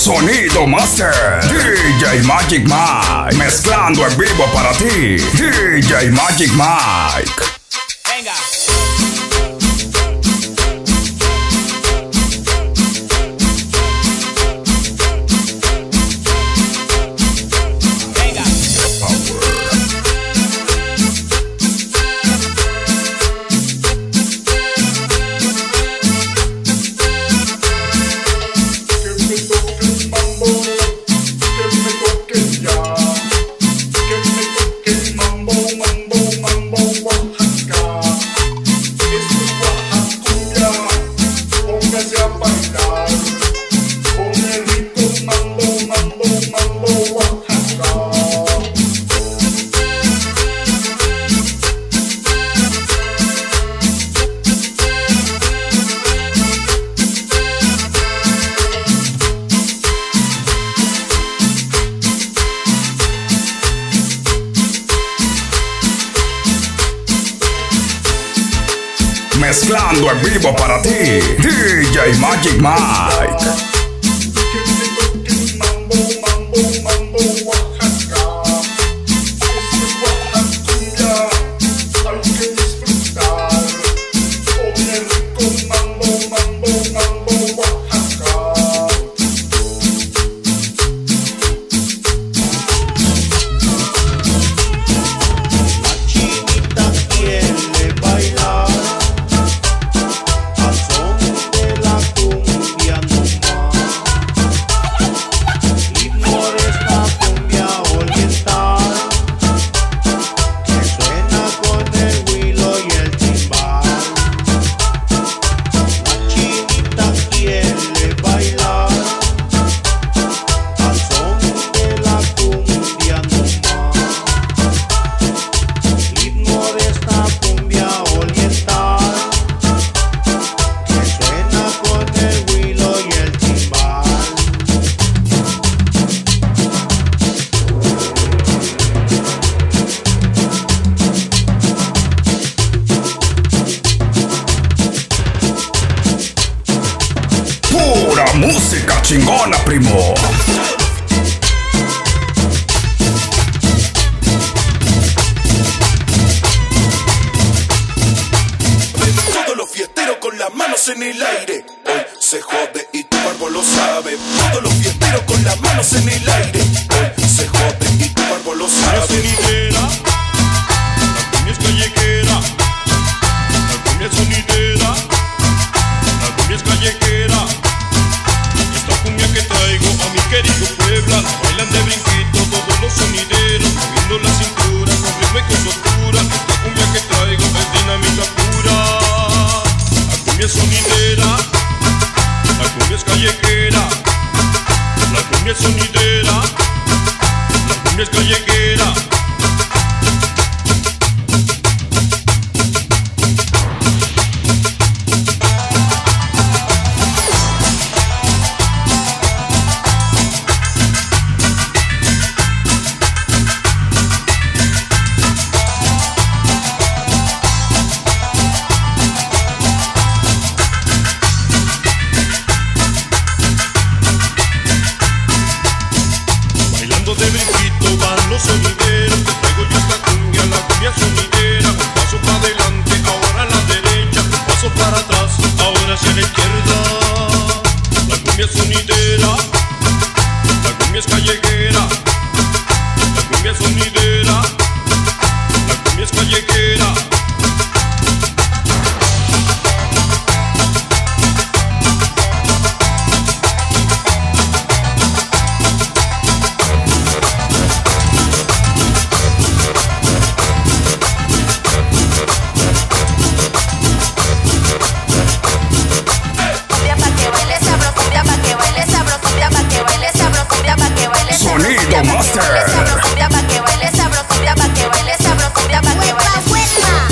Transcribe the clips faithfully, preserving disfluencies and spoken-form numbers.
Sonido Master, D J Magic Mike, mezclando en vivo para ti, D J Magic Mike. Venga. Mezclando en vivo para ti, D J Magic Mike. Música chingona, primo. Todos los fiesteros con las manos en el aire. Hoy se jode y tu cuerpo lo sabe. Todos los fiesteros con las manos en el aire. Hoy se jode y tu cuerpo lo sabe. La sonidera, la cumbia es callejera. La cumbia es sonidera, la cumbia es callejera. Que traigo a mi querido Puebla, la bailan de brinquito todos los sonideros, moviendo la cintura con ritmo y con soltura. Esta cumbia que traigo es dinámica pura. La cumbia es sonidera, la cumbia es callejera. La cumbia es sonidera, la cumbia es callejera. De brinquito van los sonideros, te traigo yo esta cumbia, la cumbia sonidera. Un paso para adelante, ahora a la derecha, un paso para atrás, ahora hacia la izquierda. La cumbia sonidera, la cumbia es callejera. La cumbia sonidera, la cumbia es callejera. Sonido Master. Sabroso, pa' que baile sabroso, pa' que baile sabroso, pa' que baile sabroso, pa' que baile.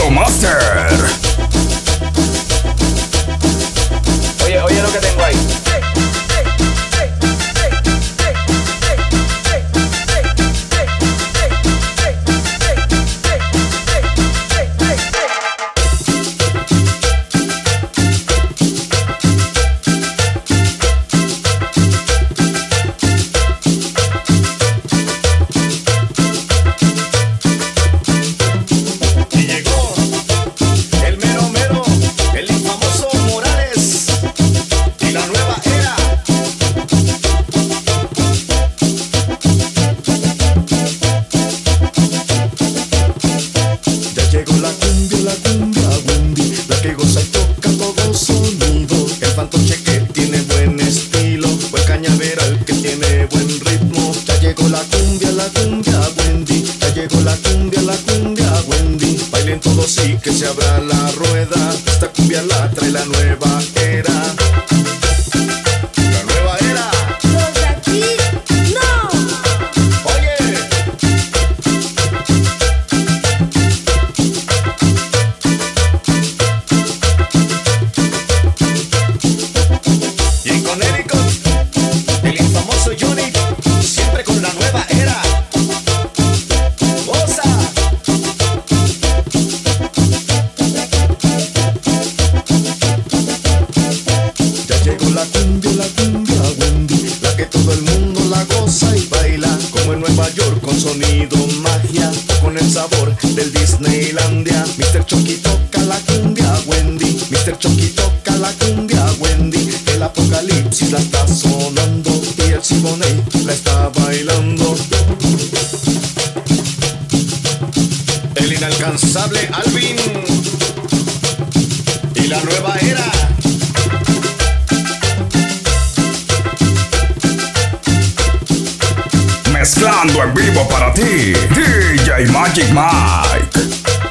Sonido Master. Oye, oye lo que tengo ahí. Sí, que se abra la rueda. Esta cumbia la trae la nueva era. La nueva era. Los de aquí, no. Oye. Y en Connecticut, el infamoso Johnny, siempre con la nueva era. ¡Goza! La cumbia, la cumbia Wendy, la que todo el mundo la goza y baila, como en Nueva York con sonido magia, con el sabor del Disneylandia. mister Chucky toca la cumbia Wendy, mister Chucky toca la cumbia Wendy, el apocalipsis la está sonando y el Siboney la está bailando. El inalcanzable Alvin y la nueva era. Mezclando en vivo para ti, D J Magic Mike.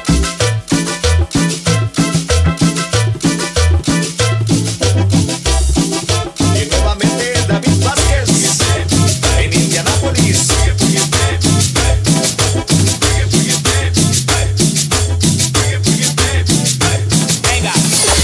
Y nuevamente David Vázquez en Indianápolis. Venga.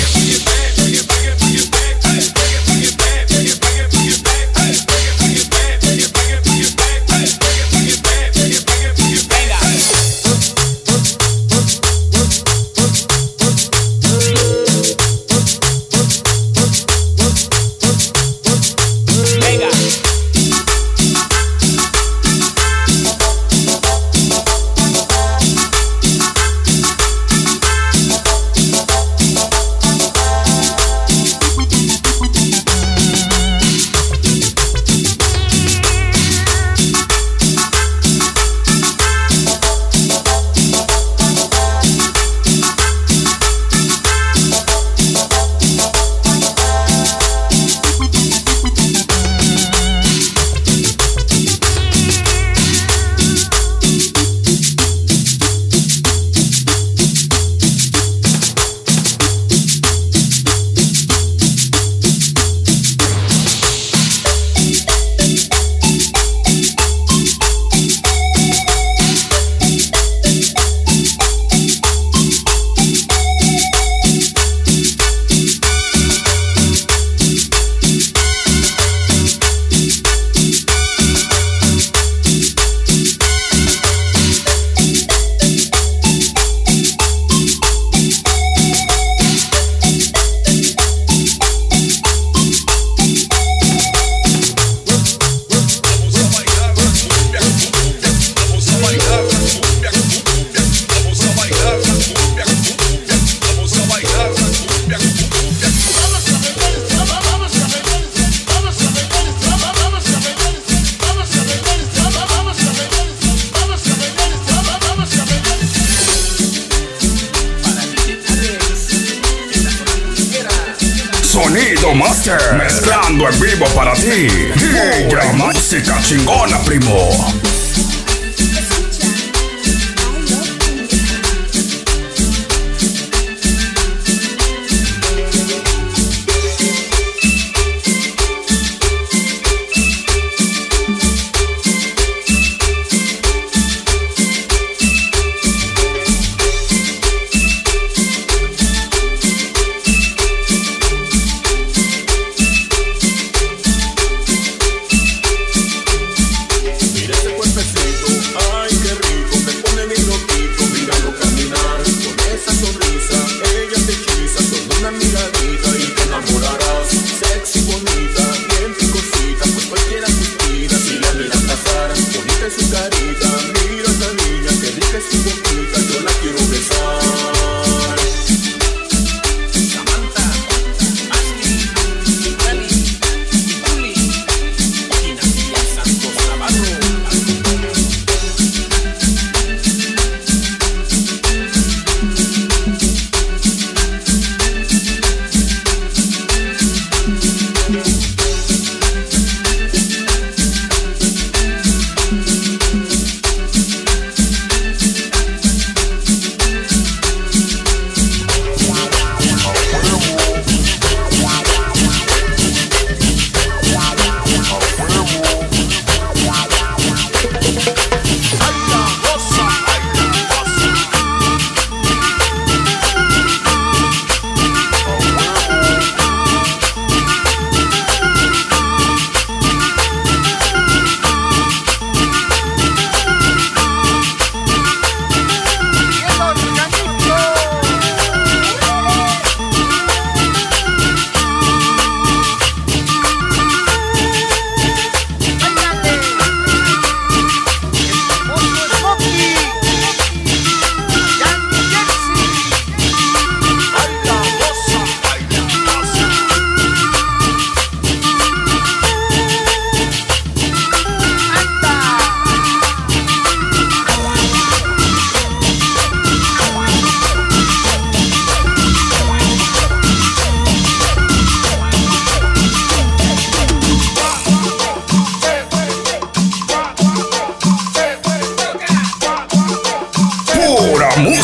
Sonido Master, mezclando en vivo para ti, D J Música Chingona, primo.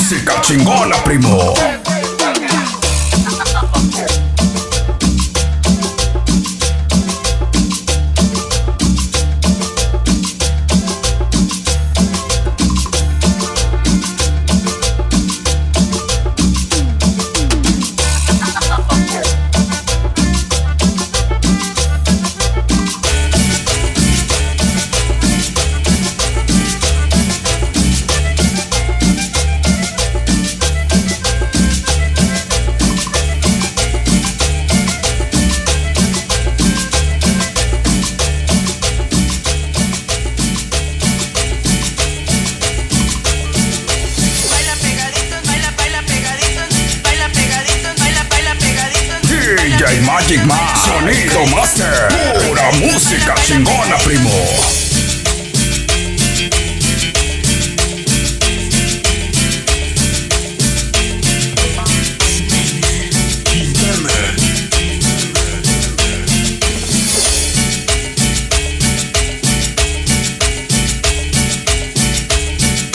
música chingona, primo. D J Magic Mike, Sonido Master, pura música chingona, primo.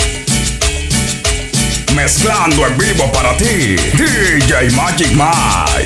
Mezclando en vivo para ti, D J Magic Mike.